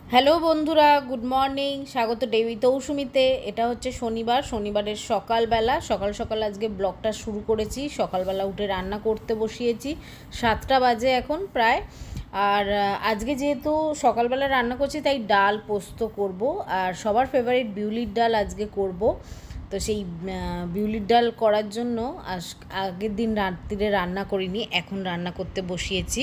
Hello বন্ধুরা, good morning. স্বাগত দেবী তৌসুমিতে। এটা হচ্ছে শনিবারের সকালবেলা। সকাল সকাল আজকে ব্লগটা শুরু করেছি। সকালবেলা উঠে রান্না করতে বসিয়েছি। 7টা বাজে এখন প্রায়। আর আজকে যেহেতু সকালবেলা রান্না করছি তাই ডাল পোস্ত করব। আর সবার ফেভারিট বিউলির ডাল আজকে করব। তো সেই বিউলির ডাল করার জন্য আগের দিন রাত্রিরে রান্না করিনি, এখন রান্না করতে বসিয়েছি।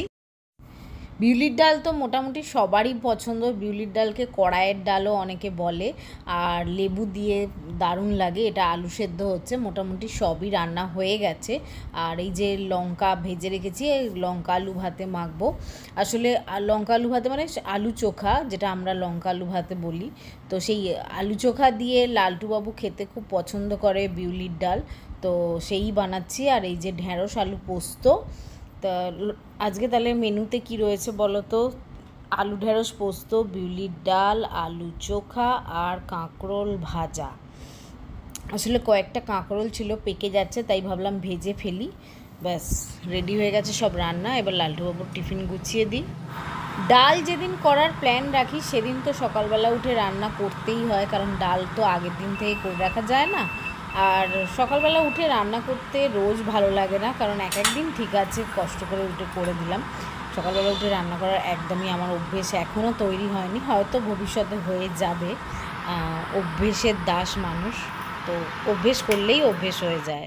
বিউলির ডাল তো মোটামুটি সবারই পছন্দ। বিউলির ডালকে কড়াইয়ের ডালও অনেকে বলে। আর লেবু দিয়ে দারুণ লাগে। এটা আলু সেদ্ধ হচ্ছে, মোটামুটি সবই রান্না হয়ে গেছে। আর এই যে লঙ্কা ভেজে রেখেছি, লঙ্কা আলু ভাতে মাখবো। আসলে লঙ্কা আলু ভাতে মানে আলু চোখা, যেটা আমরা লঙ্কা আলু ভাতে বলি। তো সেই আলু চোখা দিয়ে লালটুবাবু খেতে খুব পছন্দ করে বিউলির ডাল। তো সেই বানাচ্ছি। আর এই যে ঢ্যাঁড়স আলু পোস্ত। তা আজকে তাহলে মেনুতে কি রয়েছে বলো তো? আলু ঢেঁড়স পোস্ত, বিউলির ডাল, আলু চোখা আর কাঁকরোল ভাজা। আসলে কয়েকটা কাঁকরোল ছিল, পেকে যাচ্ছে, তাই ভাবলাম ভেজে ফেলি। ব্যাস রেডি হয়ে গেছে সব রান্না। এবার লালটুবাবুর টিফিন গুছিয়ে দিই। ডাল যেদিন করার প্ল্যান রাখি সেদিন তো সকালবেলা উঠে রান্না করতেই হয়, কারণ ডাল তো আগের দিন থেকে করে রাখা যায় না। আর সকালবেলা উঠে রান্না করতে রোজ ভালো লাগে না, কারণ এক একদিন ঠিক আছে কষ্ট করে উঠে করে দিলাম। সকালবেলা উঠে রান্না করার একদমই আমার অভ্যেস এখনও তৈরি হয়নি, হয়তো ভবিষ্যতে হয়ে যাবে। অভ্যেসের দাস মানুষ, তো অভ্যেস করলেই অভ্যেস হয়ে যায়।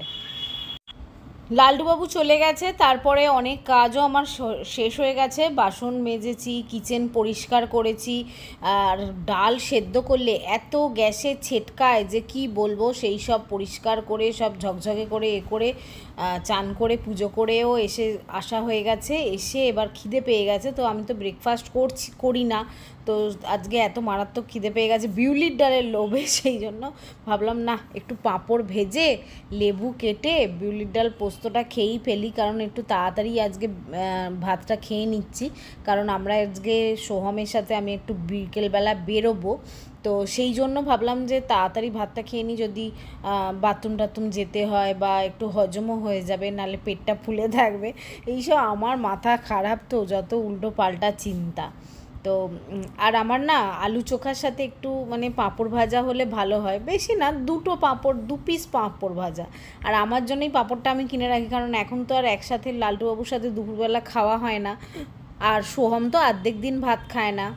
লালটুবাবু চলে গেছে, তারপরে অনেক কাজও আমার শেষ হয়ে গেছে। বাসন মেজেছি, কিচেন পরিষ্কার করেছি। আর ডাল সেদ্ধ করলে এত গ্যাসে ছেটকায় যে কি বলবো, সেই সব পরিষ্কার করে সব ঝকঝকে করে করে চান করে পুজো করেও আসা হয়ে গেছে। এসে এবার খিদে পেয়ে গেছে, তো আমি তো ব্রেকফাস্ট করি না। তো আজকে এত মারাত্মক খিদে পেয়ে গেছে বিউলির ডালের লোভে, সেই জন্য ভাবলাম না, একটু পাঁপড় ভেজে লেবু কেটে বিউলির ডাল পোস্তটা খেয়েই ফেলি, কারণ একটু তাড়াতাড়ি আজকে ভাতটা খেয়ে নিচ্ছি। কারণ আমরা আজকে সোহমের সাথে আমি একটু বিকেলবেলা বেরোবো। তো সেই জন্য ভাবলাম যে তাড়াতাড়ি ভাতটা খেয়ে নিই, যদি বাথরুম টাথরুম যেতে হয় বা একটু হজমও হয়ে যাবে, নাহলে পেটটা ফুলে থাকবে। এইসব আমার মাথা খারাপ, তো যত উল্টো পাল্টা চিন্তা। তো আর আমার না আলু চোখার সাথে একটু মানে পাঁপড় ভাজা হলে ভালো হয়, বেশি না, 2 পিস পাঁপড় ভাজা। আর আমার জন্যই পাঁপড়টা আমি কিনে রাখি, কারণ এখন তো আর একসাথে লালটুবাবুর সাথে দুপুরবেলা খাওয়া হয় না। আর সোহম তো অর্ধেক দিন ভাত খায় না।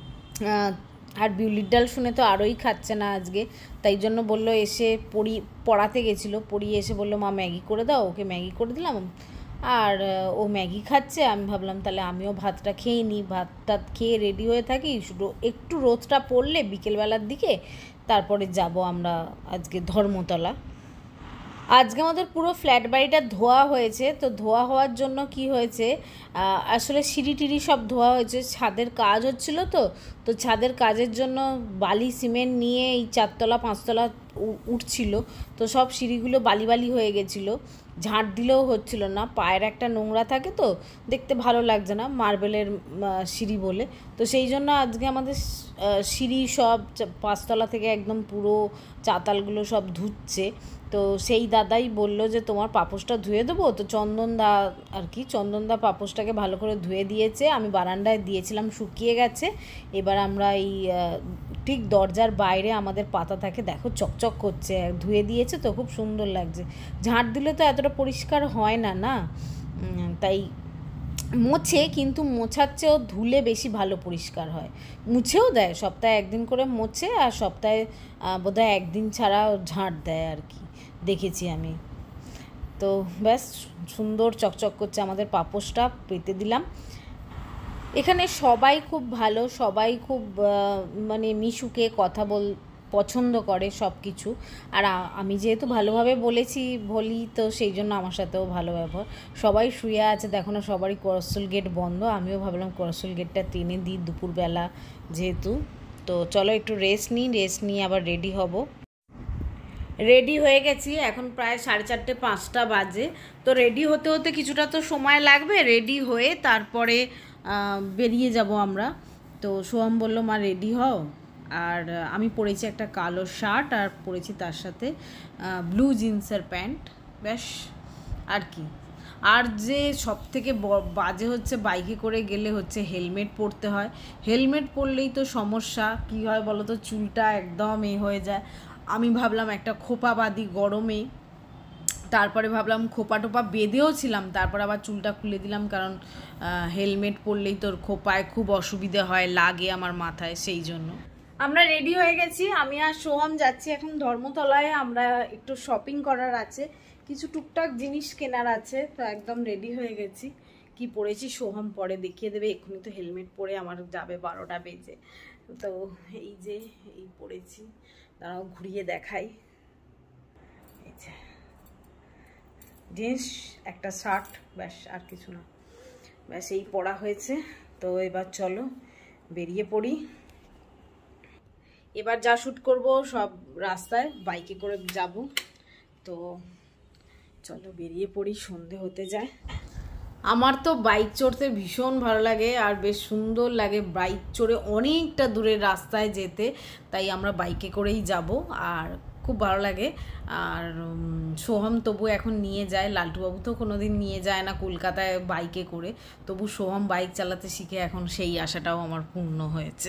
আর বিউলির ডাল শুনে তো আরোই খাচ্ছে না আজকে। তাই জন্য বললো, এসে পড়াতে গেছিলো, পড়িয়ে এসে বললো মা ম্যাগি করে দাও। ওকে ম্যাগি করে দিলাম। আর ও ম্যাগি খাচ্ছে, আমি ভাবলাম তাহলে আমিও ভাতটা খেয়ে নিই। ভাতটা খেয়ে রেডি হয়ে থাকি, একটু রোদটা পড়লে বিকেলবেলার দিকে তারপরে যাব আমরা আজকে ধর্মতলা। আজকে আমাদের পুরো ফ্ল্যাট বাড়িটা ধোয়া হয়েছে। তো ধোয়া হওয়ার জন্য কি হয়েছে, আসলে সিঁড়ি টিড়ি সব ধোয়া হয়েছে, ছাদের কাজ হচ্ছিল। তো ছাদের কাজের জন্য বালি সিমেন্ট নিয়ে এই 4তলা 5তলা উঠছিল। তো সব সিঁড়িগুলো বালি বালি হয়ে গেছিলো, ঝাঁট দিলেও হচ্ছিল না। পায়ের একটা নোংরা থাকে, তো দেখতে ভালো লাগছে না মার্বেলের সিঁড়ি বলে। তো সেই জন্য আজকে আমাদের সিঁড়ি সব 5তলা থেকে একদম পুরো চাতালগুলো সব ধুচ্ছে। তো সেই দাদাই বললো যে তোমার পাপোশটা ধুয়ে দেবো। তো চন্দনদা আর কি, চন্দনদা পাপোশটাকে ভালো করে ধুয়ে দিয়েছে। আমি বারান্দায় দিয়েছিলাম, শুকিয়ে গেছে। এবার আমরা এই ঠিক দরজার বাইরে আমাদের পাতা থাকে, দেখো চকচক করছে, ধুয়ে দিয়েছে তো খুব সুন্দর লাগছে। ঝাঁট দিলে তো এতটা পরিষ্কার হয় না না, তাই মোছে, কিন্তু মোছার চেয়েও ধুলে বেশি ভালো পরিষ্কার হয়। মুছেও দেয়, সপ্তাহে একদিন করে মোছে, আর সপ্তাহে বোধহয় একদিন ছাড়া ঝাঁট দেয় আর কি, দেখেছি আমি। তো ব্যাস সুন্দর চকচক করছে আমাদের পাপোশটা, পেতে দিলাম। এখানে সবাই খুব ভালো, সবাই খুব মানে মিশুকে কথা পছন্দ করে সব কিছু। আর আমি যেহেতু ভালোভাবে বলি, তো সেই জন্য আমার সাথেও ভালো ব্যবহার। সবাই শুয়ে আছে, দেখো না, সবারই ক্রসল গেট বন্ধ। আমিও ভাবলাম ক্রসল গেটটা টেনে দিই দুপুরবেলা যেহেতু। তো চলো একটু রেস্ট নিয়ে আবার রেডি হব। রেডি হয়ে গেছি, এখন প্রায় 4:30 5টা বাজে। তো রেডি হতে হতে কিছুটা তো সময় লাগবে। রেডি হয়ে তারপরে বেরিয়ে যাব আমরা। তো সোহম বলল মা রেডি হও। আর আমি পরেছি একটা কালো শার্ট, আর পরেছি তার সাথে ব্লু জিন্সের প্যান্ট, ব্যাস আর কি। আর যে সব থেকে বাজে হচ্ছে বাইকে করে গেলে হচ্ছে হেলমেট পরতে হয়। হেলমেট পরলেই তো সমস্যা, কী হয় বলো তো, চুলটা একদম হয়ে যায়। আমি ভাবলাম একটা খোপা বাঁধি গরমে, তারপরে ভাবলাম খোপা টোপা বেঁধেও ছিলাম, তারপর আবার চুলটা খুলে দিলাম, কারণ হেলমেট পরলেই তোর খোপায় খুব অসুবিধে হয়, লাগে আমার মাথায়, সেই জন্য। আমরা রেডি হয়ে গেছি, আমি আর সোহম যাচ্ছি এখন ধর্মতলায়। আমরা একটু শপিং করার আছে, কিছু টুকটাক জিনিস কেনার আছে, তো একদম রেডি হয়ে গেছি। কি পরেছি সোহম পরে দেখিয়ে দেবে, এক্ষুনি তো হেলমেট পরে আমার যাবে 12টা বেজে। তো এই যে এই পরেছি, দাঁড়াও ঘুরিয়ে দেখাই। এই যে জিন্স, একটা শার্ট, ব্যাস আর কিছু না, ব্যাস এই পরা হয়েছে। তো এবার চলো বেরিয়ে পড়ি। এবার যা শ্যুট করব সব রাস্তায় বাইকে করে যাব, তো চলো বেরিয়ে পড়ি, সন্ধে হতে যায়। আমার তো বাইক চড়তে ভীষণ ভালো লাগে, আর বেশ সুন্দর লাগে বাইক চড়ে অনেকটা দূরের রাস্তায় যেতে, তাই আমরা বাইকে করেই যাব, আর খুব ভালো লাগে। আর সোহম তবু এখন নিয়ে যায়, লালটুবাবু তো কোনোদিন নিয়ে যায় না কলকাতায় বাইকে করে, তবু সোহম বাইক চালাতে শিখে এখন, সেই আশাটাও আমার পূর্ণ হয়েছে।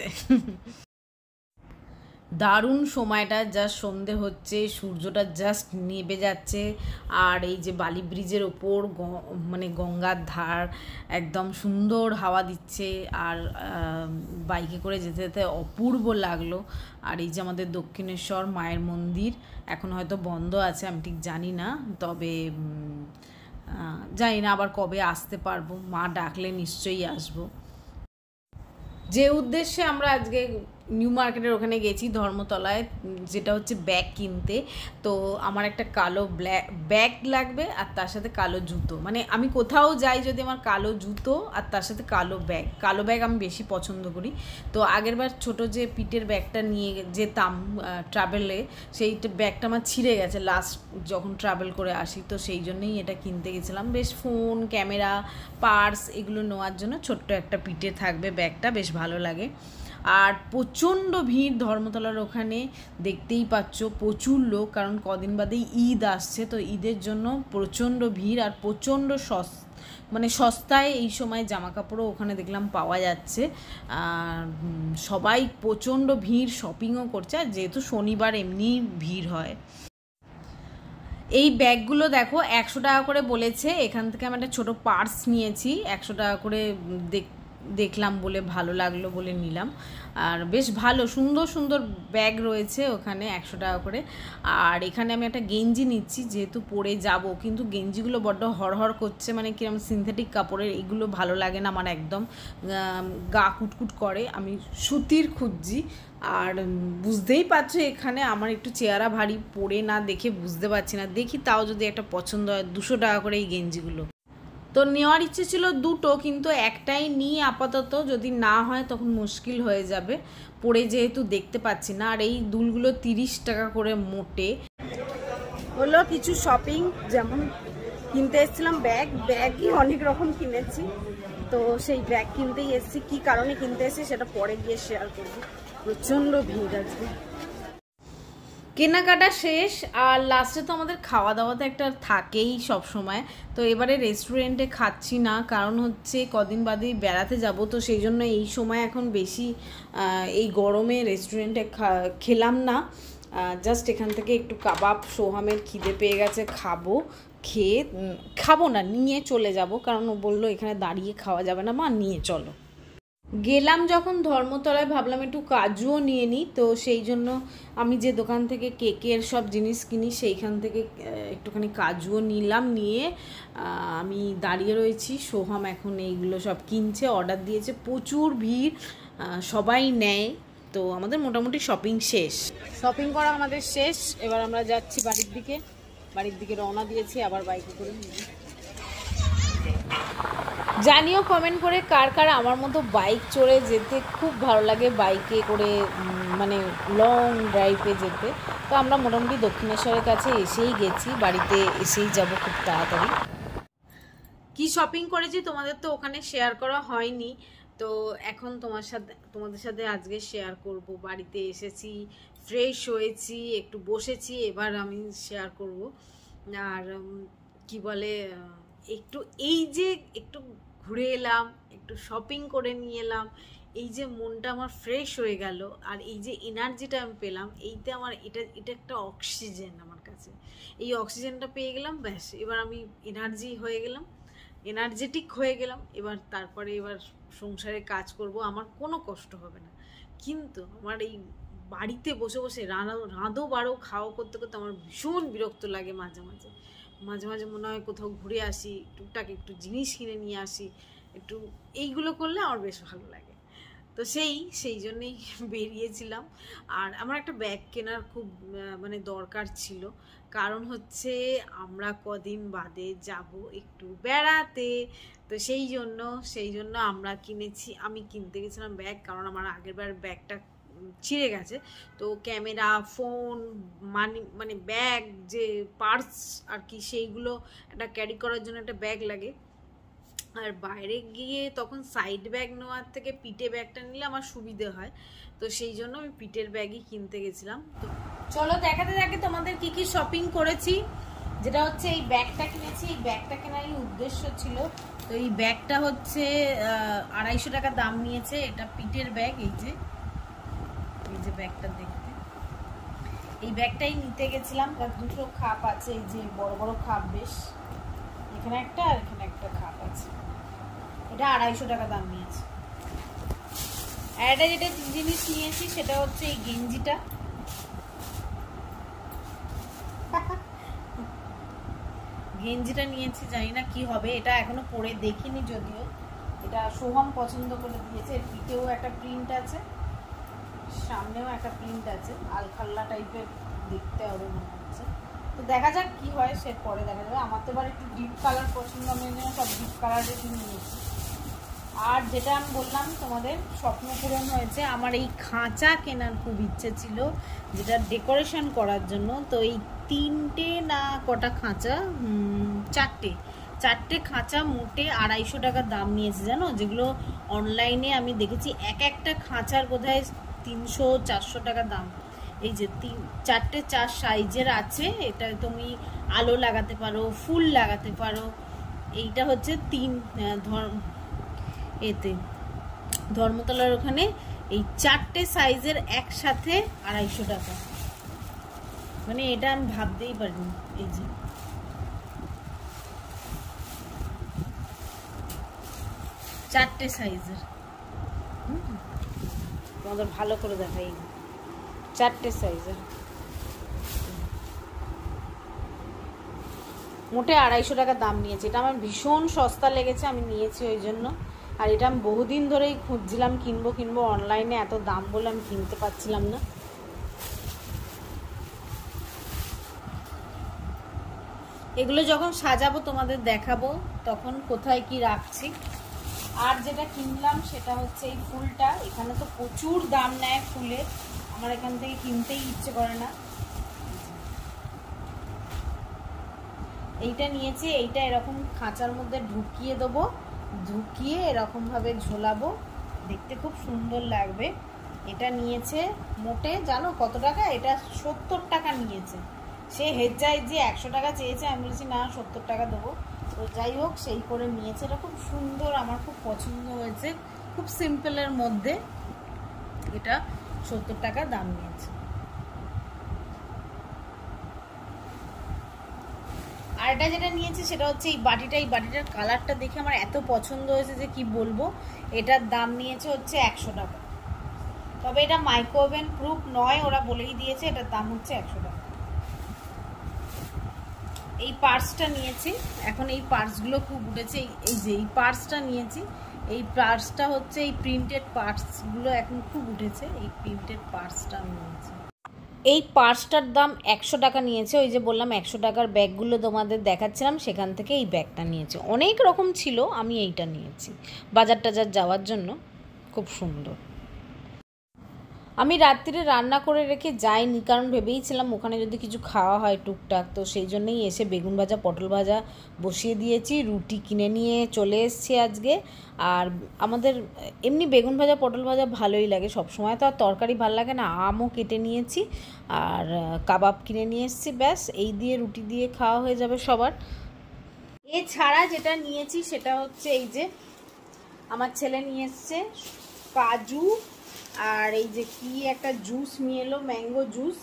দারুণ সময়টা, জাস্ট সন্ধে হচ্ছে, সূর্যটা জাস্ট নেবে যাচ্ছে, আর এই যে বালি ব্রিজের ওপর মানে গঙ্গার ধার, একদম সুন্দর হাওয়া দিচ্ছে, আর বাইকে করে যেতে যেতে অপূর্ব লাগলো। আর এই যে আমাদের দক্ষিণেশ্বর মায়ের মন্দির, এখন হয়তো বন্ধ আছে, আমি ঠিক জানি না, তবে জানি না আবার কবে আসতে পারবো, মা ডাকলে নিশ্চয়ই আসবো। যে উদ্দেশ্যে আমরা আজকে নিউ মার্কেটের ওখানে গেছি ধর্মতলায়, যেটা হচ্ছে ব্যাগ কিনতে, তো আমার একটা কালো ব্যাগ লাগবে, আর তার সাথে কালো জুতো। মানে আমি কোথাও যাই যদি আমার কালো জুতো আর তার সাথে কালো ব্যাগ আমি বেশি পছন্দ করি। তো আগেরবার ছোটো যে পিটের ব্যাগটা নিয়ে যেতাম ট্রাভেলে, সেই ব্যাগটা আমার ছিঁড়ে গেছে লাস্ট যখন ট্রাভেল করে আসি, তো সেই জন্যই এটা কিনতে গেছিলাম। বেশ ফোন, ক্যামেরা, পার্স এগুলো নেওয়ার জন্য ছোট্ট একটা পিঠে থাকবে ব্যাগটা, বেশ ভালো লাগে। আর প্রচণ্ড ভিড় ধর্মতলার ওখানে, দেখতেই পাচ্ছ প্রচুর লোক, কারণ কদিন বাদেই ঈদ আসছে, তো ঈদের জন্য প্রচণ্ড ভিড়, আর প্রচণ্ড মানে সস্তায় এই সময় জামা কাপড়ও ওখানে দেখলাম পাওয়া যাচ্ছে। আর সবাই প্রচণ্ড ভিড়, শপিংও করছে, আর যেহেতু শনিবার এমনি ভিড় হয়। এই ব্যাগগুলো দেখো 100 টাকা করে বলেছে, এখান থেকে আমি একটা ছোটো পার্স নিয়েছি, 100 টাকা করে দেখলাম বলে ভালো লাগলো বলে নিলাম। আর বেশ ভালো সুন্দর সুন্দর ব্যাগ রয়েছে ওখানে 100 টাকা করে। আর এখানে আমি একটা গেঞ্জি নিচ্ছি, যেহেতু পরে যাব, কিন্তু গেঞ্জিগুলো বড্ড হড়হড় করছে, মানে কিরকম সিনথেটিক কাপড়ের, এগুলো ভালো লাগে না আমার, একদম গা কুটকুট করে, আমি সুতির খুঁজছি। আর বুঝতেই পারছো এখানে আমার একটু চেহারা ভারী, পরে না দেখে বুঝতে পারছি না, দেখি তাও যদি একটা পছন্দ হয়। 200 টাকা করে এই গেঞ্জিগুলো, তো নেওয়ার ইচ্ছে ছিল দুটো, কিন্তু একটাই নিই আপাতত, যদি না হয় তখন মুশকিল হয়ে যাবে, পরে যেহেতু দেখতে পাচ্ছি না। আর এই দুলগুলো 30 টাকা করে মোটে। হলো কিছু শপিং, যেমন কিনতে এসেছিলাম ব্যাগই অনেক রকম কিনেছি, তো সেই ব্যাগ কিনতেই এসেছি। কী কারণে কিনতে এসেছি সেটা পরে গিয়ে শেয়ার করবো। প্রচণ্ড ভিড় আছে, কেনাকাটা শেষ, আর লাস্টে তো আমাদের খাওয়া দাওয়া তো একটা থাকেই সব সময়। তো এবারে রেস্টুরেন্টে খাচ্ছি না, কারণ হচ্ছে কদিন বাদেই বেড়াতে যাব, তো সেই জন্য এই সময় এখন বেশি এই গরমে রেস্টুরেন্টে খেলাম না। জাস্ট এখান থেকে একটু কাবাব, সোহামের খিদে পেয়ে গেছে, খাবো না, নিয়ে চলে যাব, কারণ ও বললো এখানে দাঁড়িয়ে খাওয়া যাবে না, মা নিয়ে চলো। গেলাম যখন ধর্মতলায়, ভাবলাম একটু কাজুও নিয়ে নিই, তো সেই জন্য আমি যে দোকান থেকে কেকের সব জিনিস কিনি সেইখান থেকে একটুখানি কাজুও নিলাম, নিয়ে আমি দাঁড়িয়ে রয়েছি। সোহাম এখন এইগুলো সব কিনছে, অর্ডার দিয়েছে, প্রচুর ভিড়, সবাই নেয়। তো আমাদের মোটামুটি শপিং শেষ, শপিং করা আমাদের শেষ। এবার আমরা যাচ্ছি বাড়ির দিকে রওনা দিয়েছি, আবার বাইকে করে। জানিও কমেন্ট করে কার কার আমার মতো বাইক চড়ে যেতে খুব ভালো লাগে, বাইকে করে মানে লং ড্রাইভে যেতে। তো আমরা মোটামুটি দক্ষিণেশ্বরের কাছে এসেই গেছি, বাড়িতে এসেই যাব খুব তাড়াতাড়ি। কি শপিং করেছি তোমাদের তো ওখানে শেয়ার করা হয়নি, তো এখন তোমাদের সাথে আজকে শেয়ার করব। বাড়িতে এসেছি, ফ্রেশ হয়েছি, একটু বসেছি, এবার আমি শেয়ার করব। আর কি বলে, একটু এই যে একটু ঘুরে এলাম, একটু শপিং করে নিয়ে এলাম, এই যে মনটা আমার ফ্রেশ হয়ে গেল, আর এই যে এনার্জিটা আমি পেলাম, এইতে আমার এটা এটা একটা অক্সিজেন আমার কাছে। এই অক্সিজেনটা পেয়ে গেলাম, ব্যাস এবার আমি এনার্জি হয়ে গেলাম, এনার্জেটিক হয়ে গেলাম। এবার তারপরে এবার সংসারে কাজ করব, আমার কোনো কষ্ট হবে না। কিন্তু আমার এই বাড়িতে বসে বসে রাঁধো বাড়ো খাওয়া করতে করতে আমার ভীষণ বিরক্ত লাগে। মাঝে মাঝে মাঝে মাঝে মনে হয় কোথাও ঘুরে আসি, টুকটাক একটু জিনিস কিনে নিয়ে আসি, একটু এইগুলো করলে আমার বেশ ভালো লাগে। তো সেই জন্যেই বেরিয়েছিলাম। আর আমার একটা ব্যাগ কেনার খুব মানে দরকার ছিল, কারণ হচ্ছে আমরা কদিন বাদে যাব একটু বেড়াতে। তো সেই জন্য আমি কিনতে গেছিলাম ব্যাগ, কারণ আমার আগের বার ব্যাগটা ছিঁড়ে গেছে। তো ক্যামেরা, ফোন, মানে ব্যাগ, যে পার্স আর কি, সেইগুলো একটা ক্যারি করার জন্য একটা ব্যাগ লাগে। আর বাইরে গিয়ে তখন সাইড ব্যাগ নেওয়ার থেকে পিঠে ব্যাগটা নিলে আমার সুবিধে হয়। তো সেই জন্য আমি পিঠের ব্যাগই কিনতে গেছিলাম। তো চলো দেখাতে থাকে তোমাদের কি কি শপিং করেছি। যেটা হচ্ছে এই ব্যাগটা কিনেছি, এই ব্যাগটা কেনারই উদ্দেশ্য ছিল। তো এই ব্যাগটা হচ্ছে 250 টাকা দাম নিয়েছে। এটা পিঠের ব্যাগ। এই যে ব্যাগটা দেখতে, এই ব্যাগটাই নিতে গেছিলাম। তার দুটো খাপ আছে, এই যে বড় বড় খাপ, বেশ এখানে একটা আর এখানে একটা খাপ আছে। এটা 250 টাকা দাম নিয়েছে। আর এটা যেটা জিনিস নিয়েছি সেটা হচ্ছে এই গেঞ্জিটা। গেঞ্জিটা নিয়েছি, জানি না কি হবে, এটা এখনো পরে দেখিনি যদিও। এটা সোহম পছন্দ করে দিয়েছে। এর পিঠেও একটা প্রিন্ট আছে, সামনেও একটা প্রিন্ট আছে, আলখাল্লা টাইপের দেখতে হবে মনে হচ্ছে। তো দেখা যাক কি হয়, সে পরে দেখা যাবে। আমার তো এবার একটু ডিপ কালার পছন্দ, আমি সব ডিপ কালারের নিয়েছি। আর যেটা আমি বললাম তোমাদের স্বপ্ন পূরণ হয়েছে, আমার এই খাঁচা কেনার খুব ইচ্ছে ছিল, যেটা ডেকোরেশন করার জন্য। তো এই 3টে না কটা খাঁচা, 4টে খাঁচা মোটে 250 টাকা দাম নিয়েছে, জানো। যেগুলো অনলাইনে আমি দেখেছি একটা খাঁচার বোধহয় 300-400 টাকা দাম। এই যে 4 সাইজের আছে। এটা তুমি আলো লাগাতে পারো, ফুল লাগাতে পারো। এইটা হচ্ছে এতে ধর্মতলার ওখানে এই 4টে সাইজের একসাথে 250 টাকা। মানে এটা আমি ভাবতেই পারিনি। এই যে 4টে সাইজের, তোমাদের ভালো করে দেখাই, 4টে সাইজের মোটে 250 টাকা দাম নিয়েছে। এটা আমার ভীষণ সস্তা লেগেছে, আমি নিয়েছি ওই জন্য। আর এটা আমি বহুদিন ধরেই খুঁজছিলাম, কিনবো অনলাইনে, এত দাম বলে আমি কিনতে পারছিলাম না। এগুলো যখন সাজাবো তোমাদের দেখাবো তখন কোথায় কি রাখছি। আর যেটা কিনলাম সেটা হচ্ছে এই ফুলটা। এখানে তো প্রচুর দাম নেয় ফুলের, আমার এখান থেকে কিনতেই ইচ্ছে করে না। এইটা নিয়েছি, এইটা এরকম খাঁচার মধ্যে ঢুকিয়ে দেবো, ঢুকিয়ে এরকমভাবে ঝোলাবো, দেখতে খুব সুন্দর লাগবে। এটা নিয়েছে মোটে, জানো কত টাকা? এটা 70 টাকা নিয়েছে। সে হেজ্জায় যে 100 টাকা চেয়েছে, আমি বলেছি না 70 টাকা দেবো। তো যাই হোক, সেই করে নিয়েছে। এটা খুব সুন্দর, আমার খুব পছন্দ হয়েছে, খুব সিম্পলের মধ্যে। এটা 70 টাকা দাম নিয়েছে। আর এটা যেটা নিয়েছি সেটা হচ্ছে এই বাটিটা। এই বাটিটার কালারটা দেখে আমার এত পছন্দ হয়েছে যে কি বলবো। এটার দাম নিয়েছে হচ্ছে 100 টাকা। তবে এটা মাইক্রোওভেন প্রুফ নয়, ওরা বলেই দিয়েছে। এটার দাম হচ্ছে 100 টাকা। এই পার্সটা নিয়েছি, এখন এই পার্সগুলো খুব উঠেছে। এই যে এই পার্সটা নিয়েছি, এই পার্সটা হচ্ছে এই প্রিন্টেড পার্সগুলো এখন খুব উঠেছে। এই প্রিন্টেড পার্সটা আমি নিয়েছি। এই পার্সটার দাম 100 টাকা নিয়েছে। ওই যে বললাম 100 টাকার ব্যাগগুলো তোমাদের দেখাচ্ছিলাম, সেখান থেকে এই ব্যাগটা নিয়েছে। অনেক রকম ছিল, আমি এইটা নিয়েছি বাজার টাজার যাওয়ার জন্য। খুব সুন্দর। আমি রাত্রিরে রান্না করে রেখে যাইনি, কারণ ভেবেইছিলাম ওখানে যদি কিছু খাওয়া হয় টুকটাক। তো সেই জন্যই এসে বেগুন ভাজা পটল ভাজা বসিয়ে দিয়েছি, রুটি কিনে নিয়ে চলে এসেছি আজকে। আর আমাদের এমনি বেগুন ভাজা পটল ভাজা ভালোই লাগে, সব সময় তো আর তরকারি ভালো লাগে না। আমও কেটে নিয়েছি আর কাবাব কিনে নিয়ে এসেছি, ব্যাস এই দিয়ে রুটি দিয়ে খাওয়া হয়ে যাবে সবার। এছাড়া যেটা নিয়েছি সেটা হচ্ছে এই যে আমার ছেলে নিয়ে এসছে কাজু, আর এই যে কি একটা জুস নিয়ে এলো, ম্যাঙ্গো জুস।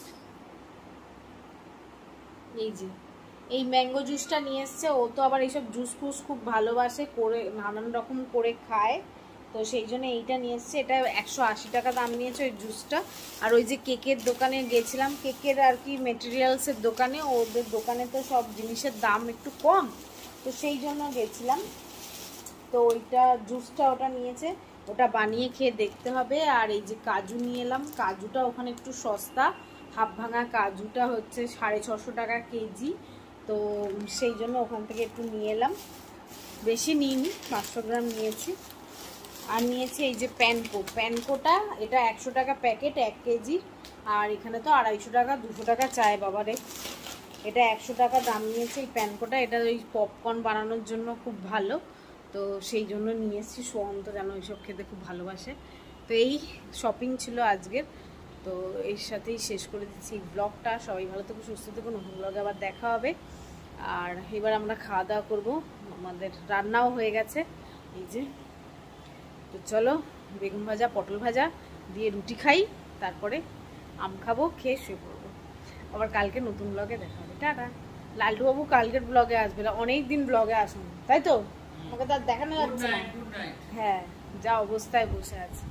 এই যে এই ম্যাঙ্গো জুসটা নিয়ে এসছে। ও তো আবার এইসব জুস ফুস খুব ভালোবাসে, করে নানান রকম করে খায়, তো সেই জন্য এইটা নিয়ে এসছে। এটা 180 টাকা দাম নিয়েছে ওই জুসটা। আর ওই যে কেকের দোকানে গেছিলাম, কেকের আর কি মেটেরিয়ালসের দোকানে, ওদের দোকানে তো সব জিনিসের দাম একটু কম, তো সেই জন্য গেছিলাম। তো ওইটা জুসটা ওটা নিয়েছে, ওটা বানিয়ে খেয়ে দেখতে হবে। আর এই যে কাজু নিয়ে এলাম, কাজুটা ওখানে একটু সস্তা, হাফ ভাঙা কাজুটা হচ্ছে 650 টাকা কেজি, তো সেই জন্য ওখান থেকে একটু নিয়ে এলাম। বেশি নিইনি, 500 গ্রাম নিয়েছি। আর নিয়েছি এই যে প্যানকোটা, এটা 100 টাকা প্যাকেট 1 কেজি, আর এখানে তো 250 টাকা 200 টাকা চায় বাবারে। এটা 100 টাকা দাম নিয়েছে এই প্যানকোটা। এটা ওই পপকর্ন বানানোর জন্য খুব ভালো, তো সেই জন্য নিয়ে এসেছি। সোহন্ত যেন এইসব খেতে খুব ভালোবাসে। তো এই শপিং ছিল আজকের, তো এর সাথেই শেষ করে দিচ্ছি ব্লগটা। সবাই ভালো থেকো, সুস্থ থেকো, নতুন ব্লগে আবার দেখা হবে। আর এবার আমরা খাওয়া দাওয়া করবো, আমাদের রান্নাও হয়ে গেছে এই যে। তো চলো, বেগুন ভাজা পটল ভাজা দিয়ে রুটি খাই, তারপরে আম খাবো, খেয়ে শুয়ে পড়বো। আবার কালকে নতুন ব্লগে দেখা হবে। টাটা। লালটু বাবু কালকের ব্লগে আসবে না, অনেক দিন ব্লগে আসুন, তাই তো? আমাকে তো আর দেখানো যাচ্ছে না। হ্যাঁ, যা অবস্থায় বসে আছে।